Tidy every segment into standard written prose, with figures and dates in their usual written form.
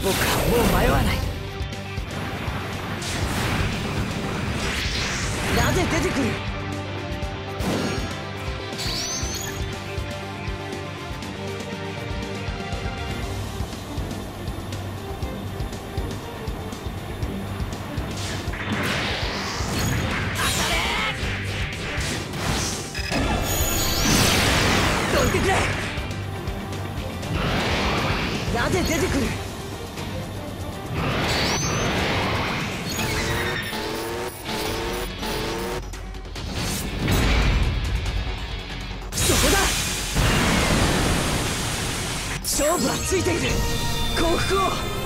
僕はもう迷わない。なぜ出てくる。どいてくれ。なぜ出てくる。そこだ。勝負はついている。幸福を。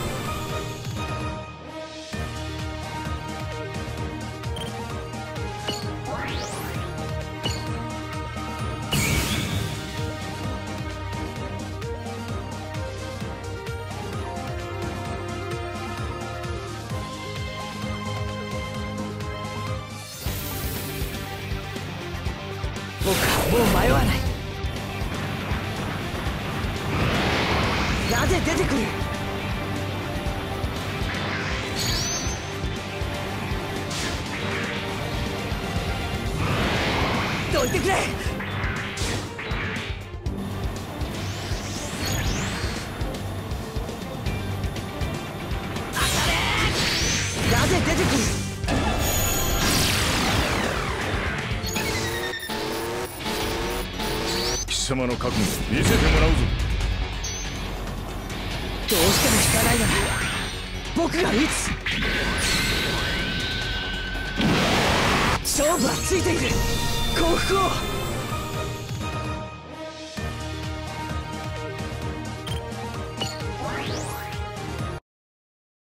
僕はもう迷わない。なぜ出てくる。どいてくれ。なぜ出てくる。 貴様の覚悟見せてもらうぞ。 どうしても引かないなら僕が撃つ。勝負はついている。幸福を。